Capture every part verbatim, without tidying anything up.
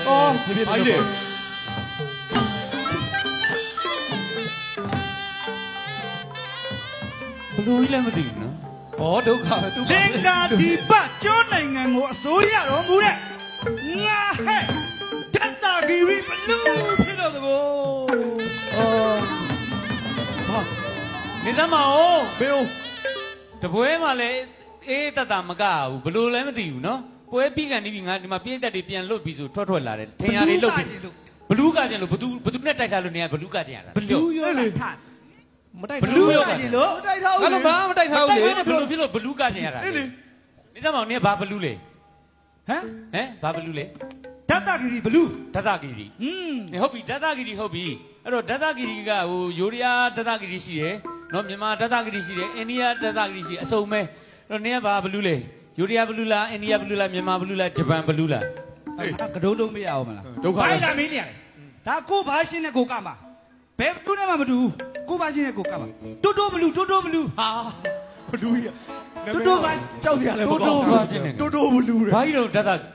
အော်ဘာကြီးလဲဘလူကြီးလည်းမသိဘူးနော်ဩဒုက္ခပဲသူလင်္ကာဒီပတ်ကျွန်းနိုင်ငံကိုအစိုးရတော်မူတဲ့ငါဟဲ့တတ္တဂီရီဘလူးဖြစ်တော့သဘောအော်ဟာနေသမောင်ဘေးတပွဲမှာလည်းအေးတတမကဘူးဘလူးလည်းမသိဘူးနော်ပွဲပြီးကန်နေပြီငါဒီမှာပြည့်တက်တွေပြန်လွတ်ပြီးဆိုထွက်ထွက်လာတယ်ထင်ရတွေလွတ်ပြီးဘလူးကကျင်လို့ဘသူဘသူနဲ့တိုက်ထားလို့နေရဘလူးကကျင်ရတာဘလူးရောလေထမတိုက်ဘလူးကကျင်လို့မတိုက်ထားဘူးအဲ့လိုဘာမတိုက်ထားဘူးလေဘလူးဖြစ်လို့ဘလူးကကျင်ရတာအေးလေနေသမောင်နေဘာဘလူးလေဟမ်ဟမ်ဘာဘလူးလေဒတ္တဂီရီဘလူးဒတ္တဂီရီอืมဟုတ်ပြီဒတ္တဂီရီဟုတ်ပြီအဲ့တော့ဒတ္တဂီရီကဟိုယိုရီးယားဒတ္တဂီရီရှိတယ်နော်မြန်မာဒတ္တဂီရီရှိတယ်အိန္ဒိယဒတ္တဂီရီရှိအစုံပဲအဲ့တော့နေကဘာဘလူးလေယိုရီးယားဘလူးလားအိန္ဒိယဘလူးလားမြန်မာဘလူးလားဂျပန်ဘလူးလားအဲ့ဒါကဒုံးဒုံးမရအောင်မလားဒုက္ခဘာလာမင်းနေရတယ်ဒါကိုဘာရှင်းနဲ့ကိုကမှာဘယ်တူနဲ့မှမတူဘူးကိုဘာရှင်းနဲ့ကိုကမှာတိုးတိုးဘလူးတိုးတိုးဘလူးဟာဘလူးကြီးတိုးတိုးဘာကြောက်စရာလဲတိုးတိုးဘာရှင်းနဲ့တိုးတိုးဘလူးဘာကြီးတော့ဒတ္တဟမ်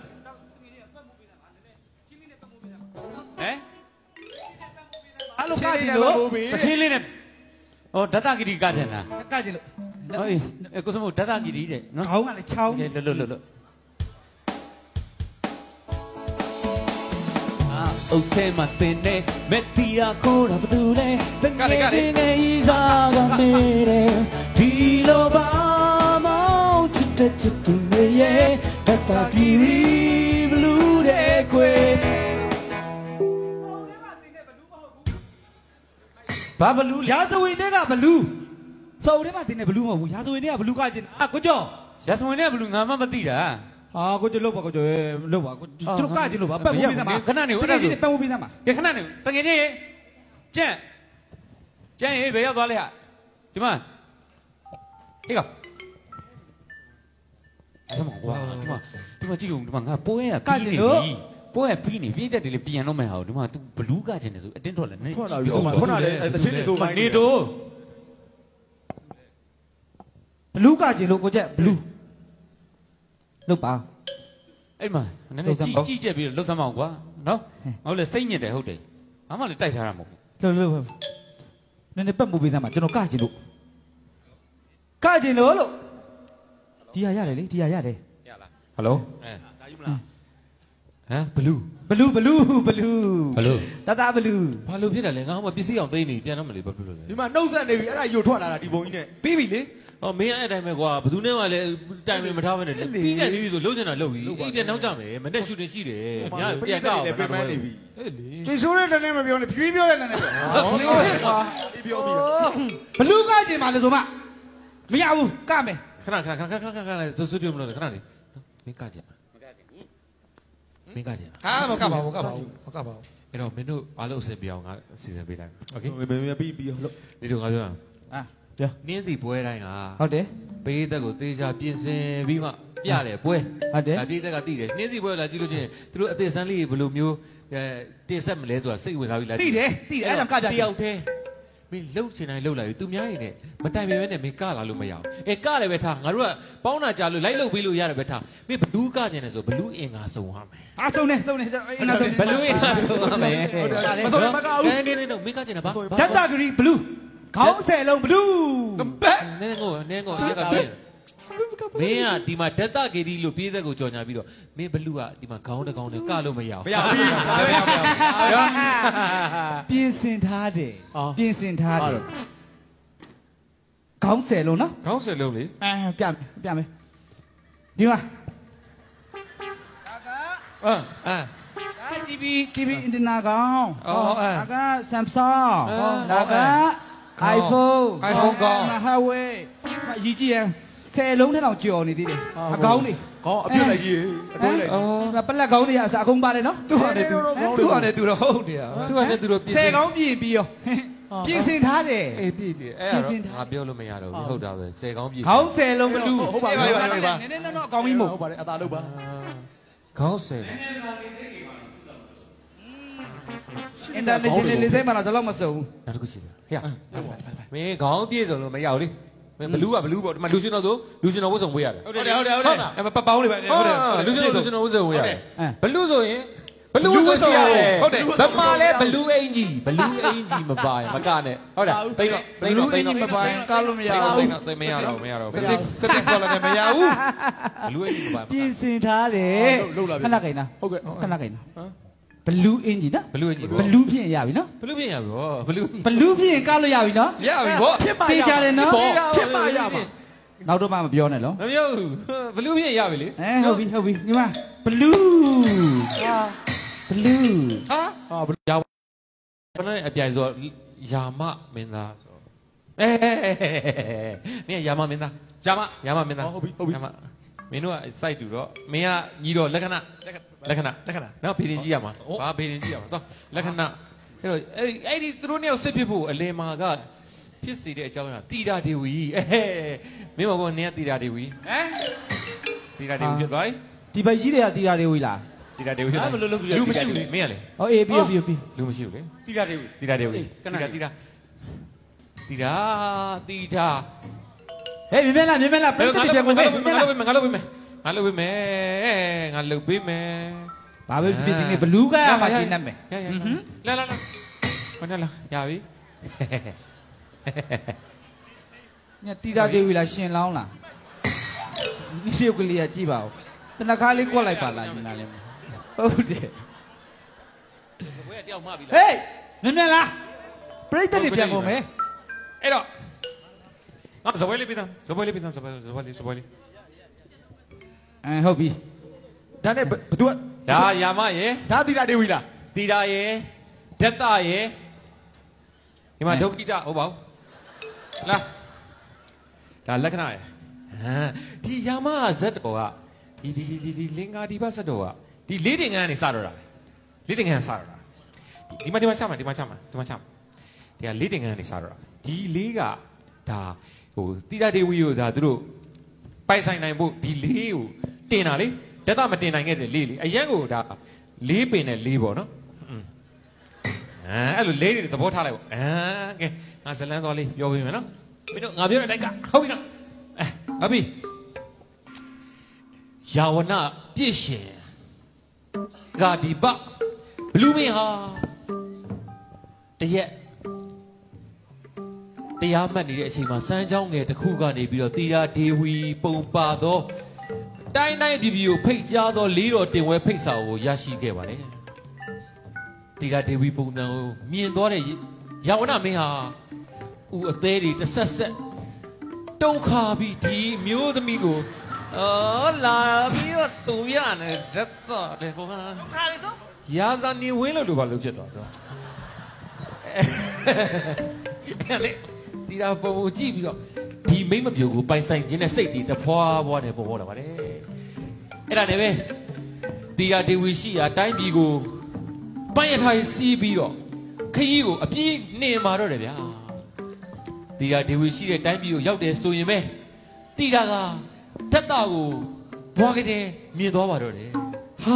အဲ့လိုကကြည့်လို့အရှင်းလေးနဲ့ဟောဒတ္တဂီရီကတယ်လားကကြည့်လို့ဟေးအဲကိုစမို့ဒတ္တဂီရီတဲ့နော်ခေါင်းကလည်းချောင်းလွတ်လွတ်လွတ်လွတ်အာโอเคမတင်နေမက်တီယာကိုရဘသူလဲတကယ်ကလေးနေဤစားကမေးတယ်ဒီလိုပါမောင်ချစ်တဲ့ချစ်သူရဲ့ဒတ္တဂီရီဘလူးတဲ့ကွယ်ဘာဘလူးရာဇဝင်တွေကဘလူးစော်ထဲမှာတင်နေဘလူးမဟုတ်ဘူးရာဇဝင်တွေကဘလူးကကျင်အာကိုကျော်ရာဇဝင်တွေကဘလူးငါမှမသိတာဟာကိုကျော်လုတ်ပါကိုကျော်လုတ်ပါကိုသူတို့ကကျင်လို့ပါပတ်ဖို့ပြီးသားမှာခဏနေဦးအဲ့ဒါဆိုပတ်ဖို့ပြီးသားမှာကဲခဏနေဦးတကယ်ကြီးကျန့်ကျန့်ရေးဘယ်ရောက်သွားလဲဟာဒီမှာဟေးကအဲ့ဒါမှကွာဒီမှာဒီမှာကြည့်ဦးဒီမှာငါပိုးရကကျင်လို့ပွဲပြီးနေပြည့်တက်တယ်လေပြန်တော့မယ်ဟာဒီမှာ तू ဘလူးကကျင်တယ်ဆိုအတင်းထွက်လာနေထွက်လာပြီခုနလည်းတချင်းတွေတို့နေတို့ဘလူးကကျင်လို့ကိုကျက်ဘလူးလုတ်ပါအဲ့မှာနည်းနည်းကြည့်ကြည့်ချက်ပြီးတော့လှုပ်သမ်းအောင်ကွာနော်ငါတို့လည်းစိတ်ညစ်တယ်ဟုတ်တယ်ဘာမှလည်းတိုက်ထားတာမဟုတ်ဘူးလှုပ်လှုပ်နည်းနည်းပတ်မှုပေးသမ်းမှာကျွန်တော်ကကျင်လို့ကကျင်လို့လို့ဒီဟာရတယ်လေဒီဟာရတယ်ရလားဟယ်လိုအဲဒါယူမလားဟမ်ဘလူးဘလူးဘလူးဘလူးဘလူးတတဘလူးဘာလို့ဖြစ်တယ်လဲငါဟိုမှာပစ္စည်းအောင်သိနေပြန်တော့မလေးဘာဖြစ်လို့လဲဒီမှာနှုတ်ဆက်နေပြီအဲ့ဒါယူထွက်လာတာဒီပုံကြီးနဲ့ပြီးပြီလေဟောမင်းအဲ့အတိုင်းပဲကွာဘယ်သူနဲ့မှလည်းတိုင်မမထားဘဲနဲ့ပြီးနေပြီဆိုလှုပ်ချင်တာလှုပ်ပြီအိမ်ပြန်နောက်ကြမယ်မနေ့ရှူတင်ရှိတယ်ညပြန်ကောက်ပြန်မနေပြီဟဲ့လေကျေဆိုးတဲ့တန်းနဲ့မပြောနဲ့ဖြည်းပြောတဲ့တန်းနဲ့ပြောဟောလေကွာဒီပြောပြီဘလူးကကျင်ပါလေဆိုမှမရဘူးကမယ်ခဏခဏခဏခဏခဏခဏစိုးစိုးပြုံမလို့ခဏလေးမင်းကကျင်မင်းကကျင်ဟာမကပါဘူးမကပါဘူးမကပါဘူးအဲ့တော့မင်းတို့အားလုံးအဆင်ပြေအောင်ငါစီစဉ်ပေးလိုက်โอเคမင်းမပြီးပြီးလို့ဒီတို့ငါပြောอ่ะအာနင်းစီပွဲတိုင်းကဟုတ်တယ်ပေးသက်ကိုသေချာပြင်ဆင်ပြီးမှပြတယ်ပွဲဟုတ်တယ်ပေးသက်ကတိတယ်နင်းစီပွဲလာကြည့်လို့ချင်းသူတို့အသေးစမ်းလေးဘယ်လိုမျိုးအဲတင်ဆက်မလဲဆိုတာစိတ်ဝင်စားပြီးလာတိတယ်တိတယ်အဲ့ဒါကကြတယောက်တည်းမင်းလှုပ်ချင်တိုင်းလှုပ်လာပြီသူများနေနဲ့မတိုင်ပင်ပဲနဲ့မင်းကလာလို့မရအောင်အဲကလည်းပဲထားငါတို့ကပေါင်းတာကြာလို့လိုက်လှုပ်ပေးလို့ရတယ်ပဲထားမင်းဘလူးကကျင်တယ်ဆိုဘလူးအင်္ဂါစုံရမယ်အားစုံနေစုံနေအင်္ဂါစုံဘလူးအင်္ဂါစုံရမယ်ဟုတ်တယ်မတော်မကောက်ဘူးနေနေနေမင်းကကျင်တာဘာဓာတ်တဂရီဘလူးခေါင်းဆယ်လုံးဘလူးဘက်နင်းကိုနင်းကိုရက်ကပြင်းမင်းကဒီမှာဒတ္တဂေဒီလို့ပြေးသက်ကိုကြော်ညာပြီးတော့မင်းဘလူးကဒီမှာခေါင်းတစ်ကောင်နဲ့ကလို့မရအောင်မရဘူးမရဘူးပြင်ဆင်ထားတယ်ပြင်ဆင်ထားတယ်ခေါင်းဆယ်လုံးနော်ခေါင်းဆယ်လုံးလေအဲပြမယ်ပြမယ်ဒီမှာအာအာဒါ TV TV အင်တာနက်ကောင်ဒါက Samsung ဒါက iPhone iPhone ကောင် Huawei အကြီးကြီးရဆယ်လုံးနဲ့တော့ကြော်နေသေးတယ်အကောင်းနေကောင်းအပြစ်လိုက်ကြီးအတွဲလိုက်အော်ပလက်ကောင်းတွေကအကုန်ပါတယ်နော်သူ့ဟာနဲ့သူသူ့ဟာနဲ့သူတော့ဟုတ်နေတာသူ့ဟာနဲ့သူတော့ဆယ်ကောင်းပြင်ပြီးရောပြင်ဆင်ထားတယ်အေးပြည်ပြည်အဲ့ဒါငါပြောလို့မရတော့ဘူးဟုတ်တာပဲဆယ်ကောင်းပြည်ခေါင်းဆယ်လုံးဘလူးဟုတ်ပါပြီဟုတ်ပါနည်းနည်းတော့အကောင်းကြီးမဟုတ်ဟုတ်ပါတယ်အသာလုပ်ပါခေါင်းဆယ်အင်တာနက်ဂျင်လေးစိတ်မှတော့တော့မစုံဘူးနောက်တစ်ခုရှိတယ်ဟေ့မင်းခေါင်းပြည့်စုံလို့မရဘူးလေမင်းဘလူးကဘလူးပေါ့ဒီမှာလူရှင်တော်ဆိုလူရှင်တော်ဝတ်စုံဝေးရတယ်ဟုတ်တယ်ဟုတ်တယ်ဟုတ်တယ်အဲ့မပတ်ပေါင်းလေးပဲဟုတ်တယ်လူရှင်တော်လူရှင်တော်ဝတ်စုံဝေးရတယ်ဘလူးဆိုရင်ဘလူးဆိုဆိုဟုတ်တယ်ဗမာလဲဘလူးအင်ကြီးဘလူးအင်ကြီးမပါရင်မကနဲ့ဟုတ်လားတိတ်တော့တိတ်တော့တိတ်တော့မပိုင်ကားလို့မရဘူးတိတ်တော့တိတ်မရတော့မရတော့စတစ်စတစ်ကောလည်းမရဘူးဘလူးအင်ကြီးမပါပြင်ဆင်ထားတယ်ခဏကိန်းနာဟုတ်ကဲ့ခဏကိန်းနာဘလူးအင်ဂျီနော်ဘလူးအင်ကြီးဘလူးဖြစ်ရပြီနော်ဘလူးပြင်ရပြီဗောဘလူးဘလူးဖြစ်ရင်ကားလို့ရပြီနော်ရပြီဗောဖြစ်ပါသိကြတယ်နော်ဖြစ်ပါရပါနောက်တော့မှမပြောနဲ့နော်မပြောဘူးဘလူးပြင်ရပြီလေအဲဟုတ်ပြီဟုတ်ပြီဒီမှာဘလူးဘလူးဟာဟာဘလူးရဘယ်နဲ့အပြိုင်ဆိုယာမမင်းသားဆိုအဲနင်ယာမမင်းသားဂျာမယာမမင်းသားဟုတ်ပြီဟုတ်ပြီယာမမင်းတို့ကစိုက်တူတော့မင်းကညီတော်လက္ခဏာလက္ခဏာလက္ခဏာနော်ဖေးရင်ကြည့်ရမှာဘာဖေးရင်ကြည့်ရမှာတော့လက္ခဏာအဲ့တော့အဲ့အဲ့ဒီသူတို့နဲ့စစ်ဖြစ်ဖို့အလယ်မှာကဖြစ်စေတဲ့အကြောင်းအရာတီတာဒေဝီအဲမင်းမကောနင်ကတီတာဒေဝီဟမ်တီတာဒေဝီဖြစ်သွားပြီဒီဘက်ကြီးတွေကတီတာတွေဝီလားတီတာဒေဝီဖြစ်သွားဘလို့လုပ်ပြီးလူမရှိဘူးလေမင်းကလေဟောအေးပြီးပြီးပြီးလူမရှိဘူးလေတိရတဲ့ဘူးတီတာဒေဝီကနတီတာတီတာတီတာတီတာဟေးမြင်မလားမြင်မလားပြတ်ပြတ်ပြန်ကုန်မယ်မြင်မလားငါလုပ်ပေးမယ်ငါလုပ်ပေးမယ်ငါလုပ်ပေးမယ်ဘာပဲဖြစ်ဒီနေ့ဘလူးကရမှာရှင်းနေမယ်လာလာလာဟိုနဲ့လာရပြီညတီတာတွေဝီလားရှင်လောင်းလားဒီရုပ်ကလေးကကြည့်ပါဦးတနခါလေးကွက်လိုက်ပါလားညီမလေးဟုတ်တယ်ဘွေးကတယောက်မှပြီလားဟေးမြင်မလားပြိတ္တတွေပြန်ကုန်မယ်အဲ့တော့ငါဇပွဲလေးပြီးသားဇပွဲလေးပြီးသားဇပွဲဇပွဲလေးဇပွဲလေးအဲဟုတ်ပြီဒါနဲ့ဘသူကဒါယာမရေဒါတီတာဒေဝီလားတီတာရေဒက်တာရေဒီမှာဒုက္ခိတဟုတ်ပါဘူးလားဒါလက္ခဏာရေဟမ်ဒီယာမဇက်တော်ကဒီဒီဒီဒီလင်္ကာဒီဘဇက်တော်ကဒီလေးတင်ငန်းကနေစတော့တာလေးတင်ငန်းစတော့တာဒီမှာဒီမှာချမှာဒီမှာချမှာဒီမှာချမှာဒီကလေးတင်ငန်းကနေစတော့တာဒီလေးကဒါဟိုတီတာဒေဝီကိုဒါသူတို့ပိုင်ဆိုင်နိုင်ဖို့ဒီလေးကိုတင်တာလေဒက်တာမတင်နိုင်ခဲ့တဲ့လေးလေအရန်ကိုဒါလေးပင်နဲ့လေးပေါ့နော်အဲအဲ့လိုလေးတွေသဘောထားလိုက်ပေါ့အဲကဲငါဇလန်းသွားလေးပြောပေးမယ်နော်မင်းတို့ငါပြောတဲ့အတိုင်းကဟုတ်ပြီနော်အဲဟုတ်ပြီယာဝနာပြည့်ရှင်ဂါဒီပဘလူးမင်းဟာတရက်တရားမှတ်နေတဲ့အချိန်မှာစမ်းချောင်းငယ်တစ်ခုကနေပြီးတော့တီရာဒေဝီပုံပါသောတိုင်းတိုင်းပြည်ပြည်ကိုဖိတ်ကြားသောလေးတော်တင်ဝဲဖိတ်စာကိုရရှိခဲ့ပါလေတီရာဒေဝီပုံစံကိုမြင်သွားတဲ့ယာဝနာမင်းဟာဦးအသေးတွေတစ်ဆက်ဆက်တုံခါပြီးဒီမျိုးသမီးကိုအော်လာပြီးတော့တူရနဲ့တက်တော့လေဘောကရာဇာနေဝင်းလို့လို့ဘာလို့ဖြစ်သွားတော့အဲ့လေတီရာပုံကိုကြည့်ပြီးတော့ဒီမိမ့်မပြိုကိုပိုင်ဆိုင်ခြင်းနဲ့စိတ်တွေတဖွာဖွာနဲ့ပေါ်ပေါ်လာပါတယ်အဲ့ဒါနဲ့ပဲတီရာဒေဝီရှိရာတိုင်းပြည်ကိုပန်းရထားစီးပြီးတော့ခကြီးကိုအပြည့်နှင်မာတော့တယ်ဗျာတီရာဒေဝီရှိတဲ့တိုင်းပြည်ကိုရောက်တယ်ဆိုရင်ပဲတီရာကဓာတ်တာကိုဘွားကတဲ့မြင်သွားပါတော့တယ်ဟာ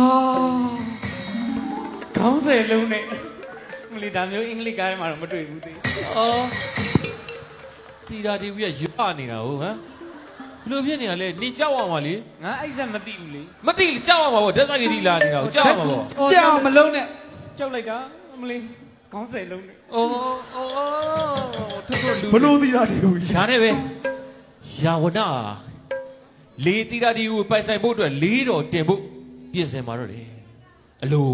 ခေါင်းဆယ်လုံးနဲ့မလီဒါမျိုးအင်္ဂလိပ်ကားထဲမှာတော့မတွေ့ဘူးသေးအော်တီရာဒေဝီကရွာနေတာဟုတ်ဟမ်ဘလို့ဖြစ်နေတာလဲနေကြောက်အောင်ပါလေငါအဲ့ဆက်မသိဘူးလေမသိကြောက်အောင်ပါဗောဓာတ်ကကြီးလာနေတာကိုကြောက်အောင်ပါဗောကြောက်မလုံးနဲ့ကြောက်လိုက်တာမလီခေါင်းဆယ်လုံးနဲ့အော်အော်အော်ထွတ်ထွတ်လူဘလို့တီတာဒေဝီဒါနဲ့ပဲယာဝနာလေတီရာဒီကိုပိုင်ဆိုင်ဖို့အတွက်လေးတော်တင်ဖို့ပြင်ဆင်มาတော့တယ်အလို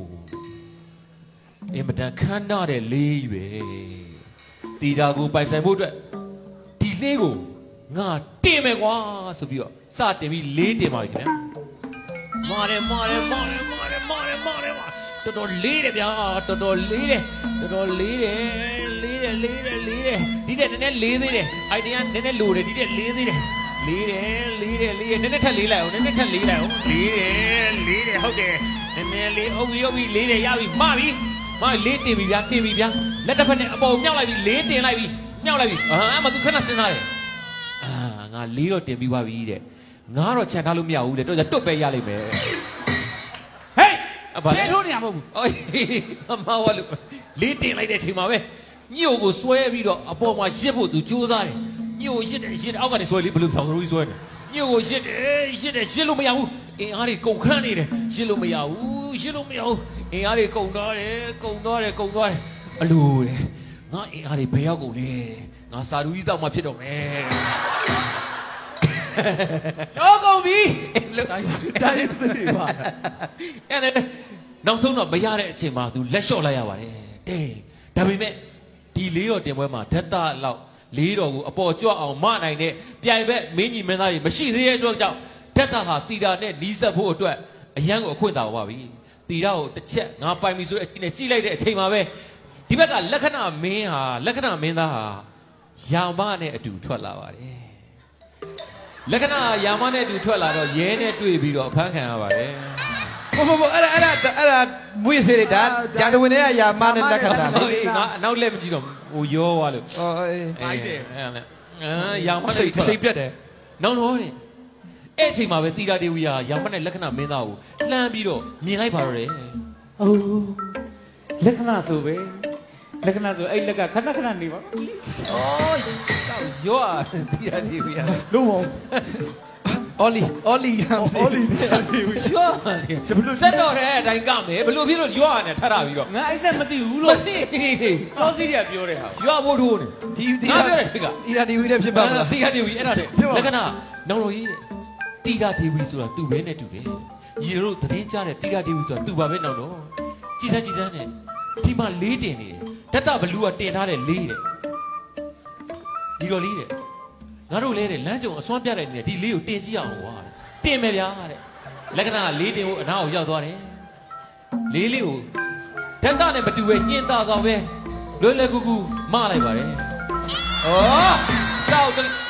အင်မတန်ခမ်းနားတဲ့လေးပဲတီရာကိုပိုင်ဆိုင်ဖို့အတွက်ဒီလေးကိုငါတင်မယ်ကွာဆိုပြီးတော့စတင်ပြီးလေးတင်ပါပြီခင်ဗျာမာတယ်မာတယ်မာတယ်မာတယ်မာတယ်မာတယ်တော်တော်လေးတယ်ဗျာတော်တော်လေးတယ်တော်တော်လေးတယ်လေးတယ်လေးတယ်လေးတယ်ဒီတဲ့နည်းနည်းလေးသေးတယ်အိုင်ဒီယာနည်းနည်းလိုတယ်ဒီတဲ့လေးသေးတယ်လေးတယ်လေးတယ်လေးတယ်နည်းနည်းထပ်လေးလိုက်အောင်နည်းနည်းထပ်လေးလိုက်အောင်လေးတယ်လေးတယ်ဟုတ်တယ်နည်းနည်းလေးအုပ်ပြီးအုပ်ပြီးလေးတယ်ရပြီမပြီမလေးတင်ပြီဗျာတင်ပြီဗျာလက်တစ်ဖက်နဲ့အပေါ်မြောက်လိုက်ပြီလေးတင်လိုက်ပြီမြောက်လိုက်ပြီအာမသူခဏစဉ်းစားတယ်အာငါလေးတော့တင်ပြီးပါပြီတဲ့ငါတော့ခြံထားလို့မရဘူးတဲ့တော့တွတ်ပဲရလိမ့်မယ်ဟေးချေထိုးနေရမဟုတ်ဘူးအော်အမဝလူလေးတင်လိုက်တဲ့အချိန်မှာပဲညို့ကိုဆွဲပြီးတော့အပေါ်မှာရစ်ဖို့သူကြိုးစားတယ်ညို့ရစ်တယ်ရစ်တယ်အောက်ကနေဆွဲလေးဘလို့ဆောင်လို့ဆွဲတယ်ညို့ကိုရစ်တယ်ရစ်တယ်ရစ်လို့မရဘူးအင်အားတွေကုန်ခန့်နေတယ်ရစ်လို့မရဘူးရှင်းလို့မရဘူးအင်အားတွေကုန်သွားတယ်ကုန်သွားတယ်ကုန်သွားတယ်အလိုတဲ့ငါအင်အားတွေဘယ်ရောက်ကုန်လဲငါစာလူကြီးတောက်မှဖြစ်တော့မယ်တော့ကုန်ပြီတိုင်းစစ်တွေပါအဲ့ဒါနောက်ဆုံးတော့မရတဲ့အချိန်မှာ तू လက်လျှော့လိုက်ရပါတယ်တဲ့ဒါပေမဲ့ဒီလေးတော်တင်ပွဲမှာဓာတ်တလောက်လေးတော်ကိုအပေါ်ကြွအောင်မနိုင်တဲ့ပြိုင်ဘက်မင်းကြီးမင်းသားတွေမရှိသေးတဲ့အတွက်ကြောင့်ဓာတ်တဟာတီတာနဲ့နီးစပ်ဖို့အတွက်အရန်ကိုအခွင့်တာပါပြီတီတာကိုတစ်ချက်ငါပိုင်ပြီဆိုတဲ့အချိန်နဲ့ကြည့်လိုက်တဲ့အချိန်မှာပဲဒီဘက်ကလက္ခဏာမင်းဟာလက္ခဏာမင်းသားဟာယာမနဲ့အတူထွက်လာပါတယ်လက္ခဏာယာမနဲ့အတူထွက်လာတော့ရဲနဲ့တွေ့ပြီးတော့အဖမ်းခံရပါတယ်ဘောဘောဘောအဲ့ဒါအဲ့ဒါအဲ့ဒါမွေးစေးတာဂျန်တဝင်ရဲ့ယာမနဲ့လက်ခဏာလေငါအနောက်လက်မကြည့်တော့ဟိုရောသွားလို့အော်အေးအဲ့ဒါအဲ့အာယာမနဲ့စိတ်စိတ်ပြတ်တယ်နောက်တော့တဲ့အဲ့အချိန်မှာပဲတီတာဒေဝီယာယာမနဲ့လက္ခဏာမင်းသားကိုလှမ်းပြီးတော့မြင်လိုက်ပါတော့တယ်အိုးလက္ခဏာဆိုပဲလက္ခဏာဆိုအဲ့လက်ကခဏခဏနေပါအော်တောက်ရောတီတာဒေဝီယာလုံးဝအော်လီအော်လီအော်လီဒေဝီယာစက်တော့တဲ့အတိုင်းကမယ်ဘလို့ဖြစ်လို့ရောရတယ်ထပ်တာပြီးတော့ငါအဲ့ဆက်မသိဘူးလို့မသိစောစီးတွေကပြောတဲ့ဟာရွာဖို့ထိုးနေဒီဒီပြောတယ်ခတီတာဒေဝီလည်းဖြစ်ပါမလားတီတာဒေဝီအဲ့ဒါတဲ့လက္ခဏာနောင်တော်ကြီးတဲ့တီတာဒေဝီဆိုတာသူ့ပဲနဲ့တူတယ်ညီတို့သတင်းကြားတဲ့တီတာဒေဝီဆိုတာသူ့ပါပဲနောင်တော်ကြည်စမ်းကြည်စမ်းနဲ့ဒီမှာလေးတင်နေတယ်ဓာတ်တဘလူးကတင်ထားတဲ့လေးတဲ့ဒီတော်လေးတဲ့ငါတို့လဲတဲ့လမ်းကြုံအစွမ်းပြတဲ့နေဒီလေးကိုတင်ကြည့်အောင်ကွာတင်မယ်ဗျာတဲ့လက္ခဏာကလေးတင်ဖို့အနားကိုရောက်သွားတယ်လေးလေးကိုဓာတ်တနဲ့မတူပဲညှင်းသားကောင်ပဲလွယ်လွယ်ကူကူမလိုက်ပါတယ်ဩစောက်တယ်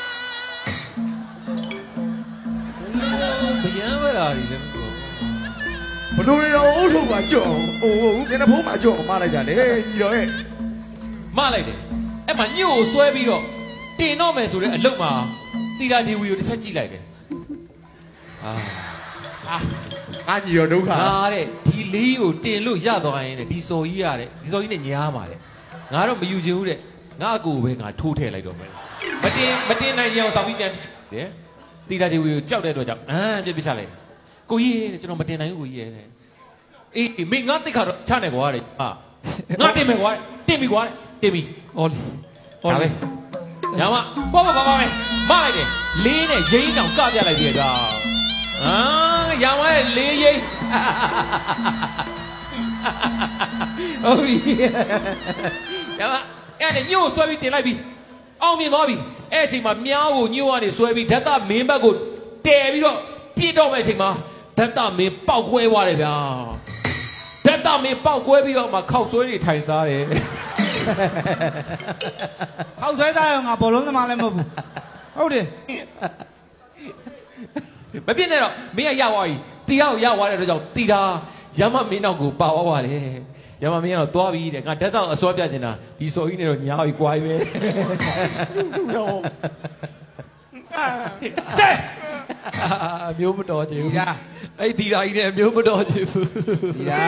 ဗျာမလာရီလည်းဘလို့ရောအုပ်ထုပ်ပါကြော့အိုးမျက်နှာဖုံးမှာကြော့မလိုက်ကြနဲ့ညီတော်ရဲ့မလိုက်တယ်အဲ့မှာညို့ကိုဆွဲပြီးတော့တင်တော့မယ်ဆိုတဲ့အလုပ်မှာတီတာဒေဝီကိုတစ်ချက်ကြည့်လိုက်တယ်အာအာငါညီတော်ဒုက္ခငါတဲ့ဒီလေးကိုတင်လို့ရသွားရင်တဲ့ဒီစော်ကြီးရတဲ့ဒီစော်ကြီးနဲ့ညားပါတဲ့ငါတော့မယူချင်ဘူးတဲ့ငါအကိုပဲငါထိုးထည့်လိုက်တော့မယ်မတင်မတင်နိုင်ရအောင်ဆောင်ပြီးပြန်တယ်တီတာဒေဝီကိုကြောက်တဲ့အတွက်ကြောင့်အမ်ပြစ်ပြချလိုက်ကိုကြီးတဲ့ကျွန်တော်မတင်နိုင်ဘူးကိုကြီးရဲ့အေးမင်းငါတိတ်ခါတော့ချနေကွာတဲ့ဟာငါတင်မယ်ကွာတင်ပြီကွာတင်ပြီအော်အော်လေညာမပေါ့ပေါ့ပါပါမယ်မလိုက်တယ်လေးနဲ့ရိန်းတောင်ကပြလိုက်ပြီကွာအာညာမရဲ့လေးရိန်းဟုတ်ပြီညာမအဲ့ဒါညို့ဆွဲပြီးတင်လိုက်ပြီအောင်မြင်သွားပြီအဲ့အချိန်မှာမြားကိုညို့ကနေဆွဲပြီးဓာတ်တမင်းဘက်ကိုတဲပြီးတော့ပြစ်တော့မဲ့အချိန်မှာဓာတ်တမင်းပေါက်ကွဲသွားတယ်ဗျာဓာတ်တမင်းပေါက်ကွဲပြီးတော့မှခောက်ဆွဲနေထိုင်စားတယ်ခောက်ဆွဲစားရောငါဘောလုံးသမားလည်းမဟုတ်ဘူးဟုတ်တယ်မပြစ်နဲ့တော့မင်းကရသွားပြီတီတာကိုရသွားတဲ့အတွက်ကြောင့်တီတာရမမင်းနောက်ကိုပါသွားပါလေရမမင်းကတော့သွားပြီတဲ့ငါဓာတ်တော့အစောပြချင်တာဒီစော်ကြီးနဲ့တော့ညာပြီကွာပဲတဲ့အမျိုးမတော်ချင်ဘူးညာအဲ့တီတာကြီးနဲ့အမျိုးမတော်ချင်ဘူးတီတာ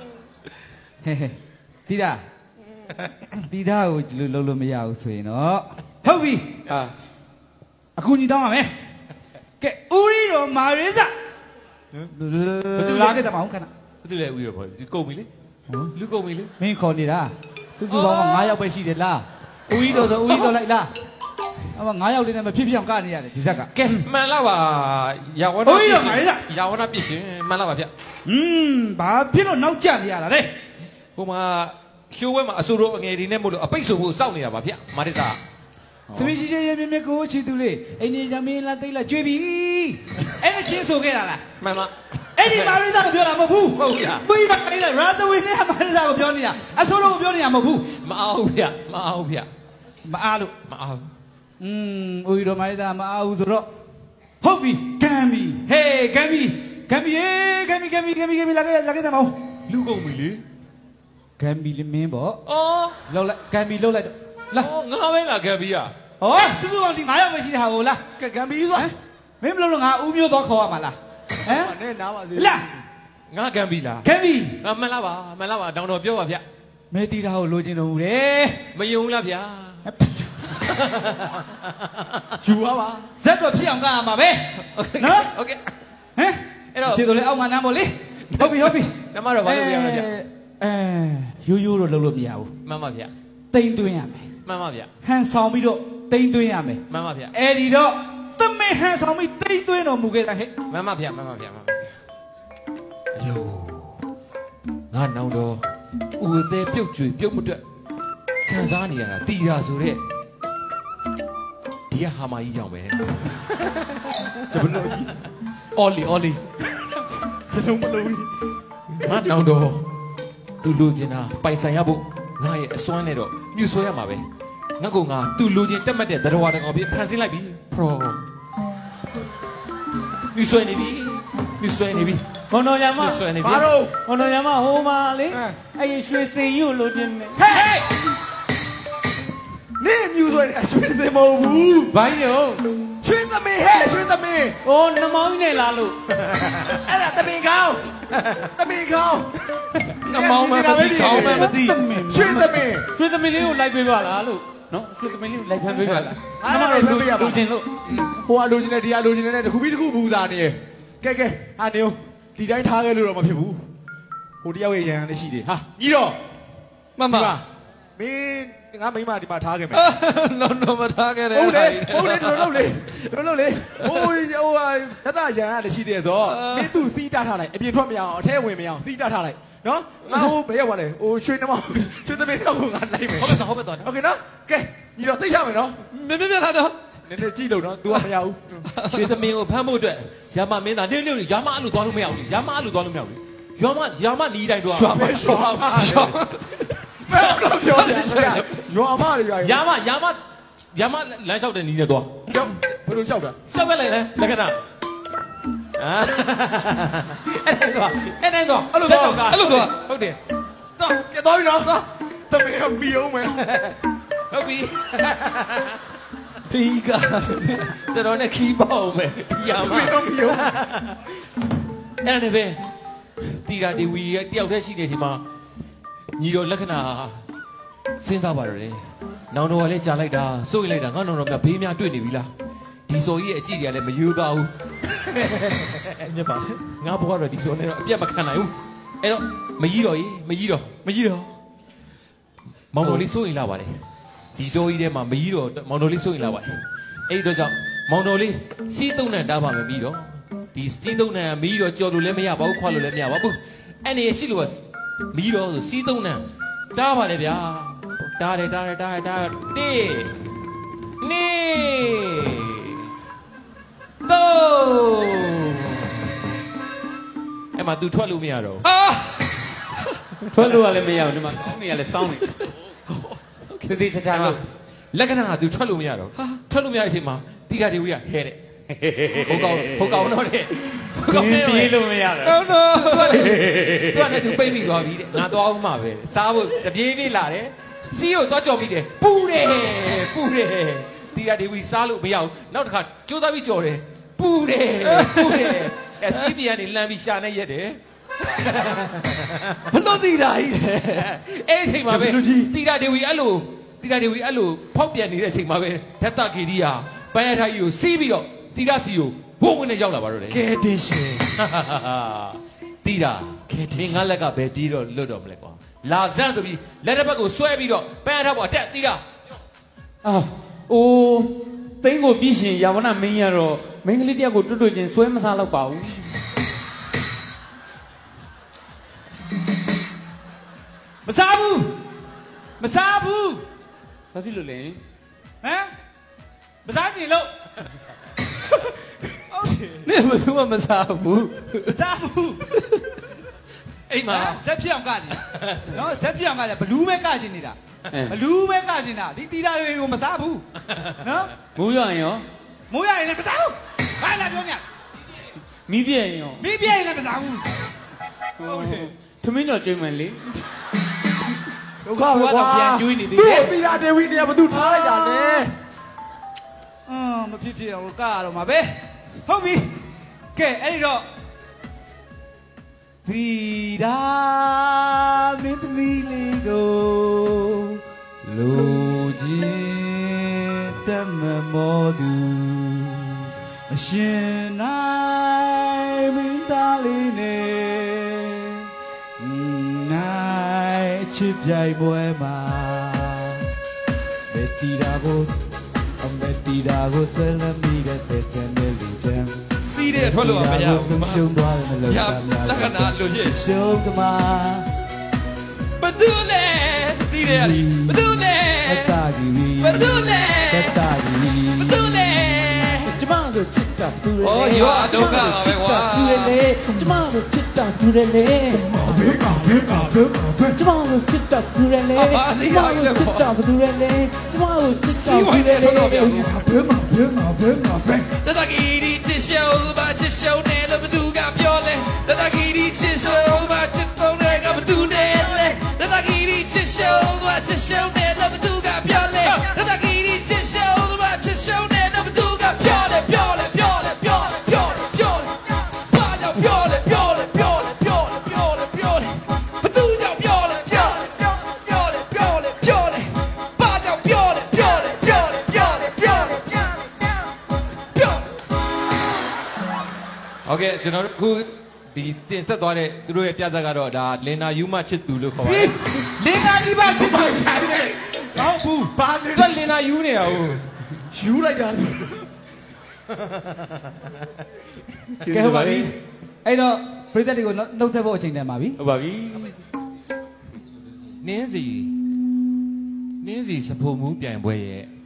တီတာတီတာကိုဒီလိုလုံးလို့မရဘူးဆိုရင်တော့ဟုတ်ပြီဟာအခုညီတောင်းပါမယ်ကဲဦးရီတော်မာရင်းစဘယ်သူလာခဲ့တယ်မဟုတ်ခဏဘယ်သူလဲဦးရီတော်ဒီကုန်ပြီလေလူကုန်ပြီလေမင်းခေါ်နေတာစုစုပေါင်းကငါးယောက်ပဲရှိတယ်လားဦးရီတော်ဆိုဦးရီတော်လိုက်လားအမငါးယောက်လေးနဲ့မဖြစ်ဖြစ်အောင်ကနေရတယ်ဒီဇက်ကကဲမှန်လားပါရာဝနာဦးရီတော်မာရင်းစရာဝနာပြစ်ရှင်မှန်လားပါဗျอืมဘာဖြစ်လို့နောက်ကျနေရတာလဲဟိုမှာရှိုးဝဲမှာအစိုးရအငယ်တွေနဲ့မို့လို့အပိတ်ဆိုဖို့စောင့်နေတာပါဗျမာရစ်စာစမီရှိရှိရေမြမြကိုချီသူလေးအိမ်ကြီးရမင်းလာသိလားကြွေပြီအဲ့ဒါချင်းဆိုခဲ့တာလားမှန်ပါအဲ့ဒီမာရစ်စာကိုပြောတာမဟုတ်ဘူးဟုတ်ဗျာပြီးပါလေရာသဝင်းနဲ့မာရစ်စာကိုပြောနေတာအစိုးရကိုပြောနေတာမဟုတ်ဘူးမအားဘူးဗျမအားဘူးဗျမအားလို့မအားอืมဦးရီတော်မာရစ်စာမအားဘူးဆိုတော့ဟုတ်ပြီကမ်းပြီဟေးကမ်းပြီကမ်းပြီကမ်းပြီကမ်းပြီကမ်းပြီကမ်းပြီလာခဲ့လာခဲ့တယ်မောင်လူကုန်ပြီလေကမ်းပြီလေမင်းပေါ့အော်လောက်လိုက်ကမ်းပြီလောက်လိုက်တော့လာငါပဲလာကမ်းပြီอ่ะဟောသူ့ကောင်ဒီငါးယောက်ပဲရှိတဲ့ဟာကိုလားကဲကမ်းပြီဆိုမင်းမလို့ငါဦးမျိုးတော့ခေါ်ရမှာလားဟမ်နဲ့နားပါစေလာငါကမ်းပြီလားကမ်းပြီမှန်လားပါမှန်လားပါတောင်တော်ပြောပါဗျမဲတီတာကိုလိုချင်တော့ဘူးတဲ့မယုံလားဗျာယူပါပါဇက်တော့ဖြစ်အောင်ကရမှာပဲနော်โอเคဟမ်အဲ့တော့ခြေတော်လေးအောက်မှာနမ်းပေါ့လေဟုတ်ပြီဟုတ်ပြီနမတော့ဘာလို့ပြရမလဲဗျအဲရိုးရိုးတော့လုပ်လို့မရဘူးမှန်ပါဗျတိမ်သွင်းရမယ်မှန်ပါဗျဟန်ဆောင်ပြီးတော့တိမ်သွင်းရမယ်မှန်ပါဗျအဲ့ဒီတော့သမင်ဟန်ဆောင်ပြီးတိမ်သွင်းတော်မူခဲ့တာဟဲ့မှန်ပါဗျမှန်ပါဗျမှန်ပါဗျအယောငါနောင်တော့ဦးသေးပြုတ်ကျွေပြုတ်မတွက်ခံစားနေရတာတီတာဆိုတဲ့ဒီကဟာမကြီးကြောင့်ပဲကျွန်တော်ကြီးအော်လီအော်လီကျွန်တော်မလို့ငါနောင်တော့သူလူချင်တာပိုင်ဆိုင်ရဖို့ငါရဲ့အစွမ်းနဲ့တော့မြှူဆွဲရမှာပဲငါကငါသူလူချင်းတက်မှတ်တဲ့သတ္တဝါတကောင်ပြဖန်ဆင်းလိုက်ပြီပရောမြှူဆွဲနေပြီမြှူဆွဲနေပြီဟောတော်ရမမြှူဆွဲနေပြီဘာလို့ဟောတော်ရမဟိုမှာလေအဲ့ဒီရွှေစင်ကြီးကိုလိုချင်တယ်ဟဲ့ဟဲ့နေမြူဆိုရင်ရွှေစင်မဟုတ်ဘူးဘိုင်းရောရွှေသမီးဟဲ့ရွှေသမီးအိုးနှမောင်းကြီးနဲ့လာလို့အဲ့ဒါသမီးကောင်းသမီးကောင်းနှမောင်းမှမသိကောင်းမှမသိရွှေသမီးရွှေသမီးလေးကိုလိုက်ပေးပါလားလို့နော်ရွှေသမီးလေးကိုလိုက်ဖမ်းပေးပါလားအားလုံးလည်းပေးရပါလိုချင်လို့ဟိုကလိုချင်တယ်ဒီကလိုချင်တယ်တခုပြီးတခုပူစားနေရကဲကဲဟာနေဒီတိုင်းထားခဲ့လို့တော့မဖြစ်ဘူးဟိုတယောက်ရဲ့ရန်လည်းရှိသေးဟာညီတော့မှန်ပါမင်းငါမိမဒီမှာထားခဲ့မယ်လုံးလုံးမထားခဲ့တယ်ဟုတ်တယ်ဟုတ်တယ်တို့လို့လေတို့လို့လေဟိုဟိုဟာလက်သားရန်ကလည်းရှိသေးဆိုတော့မင်းသူစီးတတ်ထားလိုက်အပြင်ထွက်မရအောင်အထဲဝင်မရအောင်စီးတတ်ထားလိုက်နော်ငါဟိုဘယ်ရောက်ပါလဲဟိုရွှေနှမရွှေသမီးတော့ငါလိုက်မယ်ဟုတ်ကဲ့ဟုတ်ကဲ့တော့โอเคနော်ကဲညီတော့သိရမယ်နော်မင်းမင်းလာတော့နည်းနည်းကြည့်လို့နော် तू ကမရဘူးရွှေသမင်းကိုဖမ်းဖို့အတွက်ရမမင်းသားနင်းနင်းရမအဲ့လိုသွားလို့မရဘူးရမအဲ့လိုသွားလို့မရဘူးရမရမနီးတိုင်းတော့ရွာမဲရွာမရွာမတော့ပြောတယ်ရွာမတွေရွာရမရမရမလမ်းလျှောက်တဲ့နီးနဲ့သွားတော့ဘယ်လိုလျှောက်တာရှောက်ပဲလိုက်လဲလက္ခဏာအာအဲ့ဒါအဲ့ဒါတော့အဲ့လိုတော့အဲ့လိုတော့ဟုတ်တယ်တော့ကဲသွားပြီနော်သမီးကမီအောင်မယ်ဟုတ်ပြီဖီကတော်တော်နဲ့ခီးပေါ့မယ်ရမမီတော့မီအောင်အဲ့ဒါနဲ့ပဲတီတာဒီဝီရဲ့တယောက်တည်းရှိနေချိန်မှာညီတော်လက္ခဏာစဉ်းစားပါတော့တယ်နောင်တော်ကလည်းကြာလိုက်တာစိုးရိမ်လိုက်တာငါနောင်တော်ကဘေးများတွေ့နေပြီလားဒီစော်ကြီးရဲ့အကြည့်တွေကလည်းမယူကားဘူးညက်ပါငါဘွားတော့ဒီစော်နဲ့တော့အပြတ်မခံနိုင်ဘူးအဲ့တော့မကြီးတော်ကြီးမကြီးတော်မကြီးတော်မောင်တော်လေးစိုးရိမ်လာပါတယ်ဒီတော်ကြီးထဲမှာမကြီးတော်မောင်တော်လေးစိုးရိမ်လာပါတယ်အဲ့ဒီတော့ကြောင့်မောင်တော်လေးစီးသုံးနဲ့တားပါမယ်ပြီးတော့ဒီစီးသုံးနဲ့မကြီးတော်ကြော်လို့လည်းမရပါဘူးခွာလို့လည်းမရပါဘူးအဲ့နေရှိလို့မကြီးတော်ဆိုစီးသုံးနဲ့တားပါလေဗျာတားတယ်တားတယ်တားတယ်တားတေးနေတော့အဲ့မှာ तू ထွက်လို့မရတော့ထွက်လို့ကလည်းမရဘူးဒီမှာကောင်းနေရလဲစောင်းနေသေသေးချာချာလို့လက္ခဏာက तू ထွက်လို့မရတော့ထွက်လို့မရတဲ့အချိန်မှာတီတာဒီဝီကဟဲတဲ့ဘုတ်ကောင်ဘုတ်ကောင်တော့တဲ့ဘုတ်ကောင်ပြေးလို့မရတော့ဟုတ်တော့သူကလည်း तू ပိတ်မိသွားပြီတဲ့ငါသွားအောင်မှပဲစားဖို့တပြေးပြေးလာတယ်စီးကိုသွားကြော်ပြီးတယ်ပူတယ်ပူတယ်တီတာဒီဝီစားလို့မရဘူးနောက်တစ်ခါကြိုးစားပြီးကြော်တယ်ပူတယ်ပူတယ်အဲစီးပြန်နေလမ်းပြီးရှာနေရက်တယ်ဘလို့တီတာကြီးလဲအဲ့ဒီအချိန်မှာပဲတီတာဒီဝီအဲ့လိုတီတာဒီဝီအဲ့လိုဖောက်ပြန်နေတဲ့အချိန်မှာပဲဓာတ်တဂီရီယာပန်းရထားကြီးကိုစီးပြီးတော့တီတာစီကိုဘုံဝင်နဲ့ရောက်လာပါတော့တယ်ကဲတင်ရှင်တီတာကဲတင်ငါလက်ကဘယ်ပြေးတော့လွတ်တော့မလဲကွာလာဇန့်ဆိုပြီးလက်တစ်ဘက်ကိုဆွဲပြီးတော့ပန်းရထားပေါ်တက်တီတာအာအိုးသိန်းကိုပြည့်ရှင်ယာဝနာမင်းရတော့မင်းကလေးတယောက်ကိုတွတ်တွတ်ချင်းဆွဲမစားတော့ပါဘူးမစားဘူးမစားဘူးဘာဖြစ်လို့လဲဟမ်မစားကြည့်လို့ဟုတ်တယ်နေဘယ်သူမှမစားဘူးမစားဘူးအိမ်မှာဇက်ပြောင်ကနေနော်ဇက်ပြောင်ကလည်းဘလူးပဲကကျင်နေတာဘလူးပဲကကျင်တာဒီတီတာတွေကိုမစားဘူးနော်မိုးရရင်ရောမိုးရရင်လည်းမစားဘူးဘာလာပြောမြမီးပြည့်ရင်ရောမီးပြရင်လည်းမစားဘူးဟုတ်တယ်ထမင်းတော်ကျိမ့်မယ်လေဒုက္ခပဲကွာသူ့တီတာဒေဝီတရားဘသူထားလိုက်တာလဲအင်းမဖြစ်ဖြစ်အောင်ကရတော့မှာပဲဟုတ်ပြီကဲအဲ့ဒီတော့ဒီဒါမင်းသမီးလေးကိုလူချင်းတမမောသူအရှင်နိုင်မင်းသားလေးနဲ့ night ချစ်ပြိုင်ပွဲမှာမေတီတာကိုအမေတီတာကိုဆယ်လမီတဲ့တဲ့ချမ်းတဲ့လူချမ်းစီးတဲ့ထွက်လို့မရဘူးဆုံးရှုံးသွားတယ်မလို့ရလက္ခဏာလို့ရရှုံးကမှာဘသူလဲစီးတဲ့ရည်ဘသူလဲအတားကြီးဘသူလဲအတားကြီးဘသူလဲကျမတို့ချစ်တာသူရဩလေရောဒုက္ခပါပဲကွာသူရလေကျမတို့ချစ်တာသူရလေဘေးကဘေးကဘေးကဘေးကျမတို့ချစ်တာသူရလေကျမတို့ချစ်တာသူရလေကျမတို့ချစ်တာသူရလေဘေးမှာဘေးမှာဘေးမှာဘေးမှာဘေးတတကီဒီချစ်ရှုံးပါချစ်ရှုံးတယ်လို့ဘသူကပြောလဲတတကီဒီချစ်ရှုံးပါချစ်သုံးတယ်ကဘသူနဲ့လဲတတကီဒီချစ်ရှုံးပါချစ်ရှုံးတယ်လို့ဘသူကပြောလဲတတကီဒီချစ်ရှုံးပါချစ်ရှုံးတယ်လို့ဘသူကပြောလဲပြောလဲပြောလဲပြောလဲပြောလဲပြောလဲဘာကြောင့်ပြောလဲပြောလဲပြောလဲပြောလဲပြောလဲပြောလဲဘသူကြောင့်ပြောလဲပြောလဲပြောလဲပြောလဲပြောလဲဘာကြောင့်ပြောလဲပြောလဲပြောလဲပြောလဲပြောလဲပြောโอเคကျွန်တော်တို့အခုဒီတင်ဆက်သွားတဲ့သူတို့ရဲ့ပြဿနာကတော့ဒါလင်နာယူမချစ်သူလို့ခေါ်ပါတယ်လင်္ကာဒီပါချစ်ပါကောင်းဘူးဘာလဲသူကလင်နာယူနေတာဟုတ်ယူလိုက်တာဆိုကဲဟုတ်ပါပြီအဲ့တော့ပရိသတ်တွေကိုနှုတ်ဆက်ဖို့အချိန်တန်ပါပြီဟုတ်ပါပြီနင်းစီနင်းစီစဖို့မှုပြိုင်ပွဲရဲ့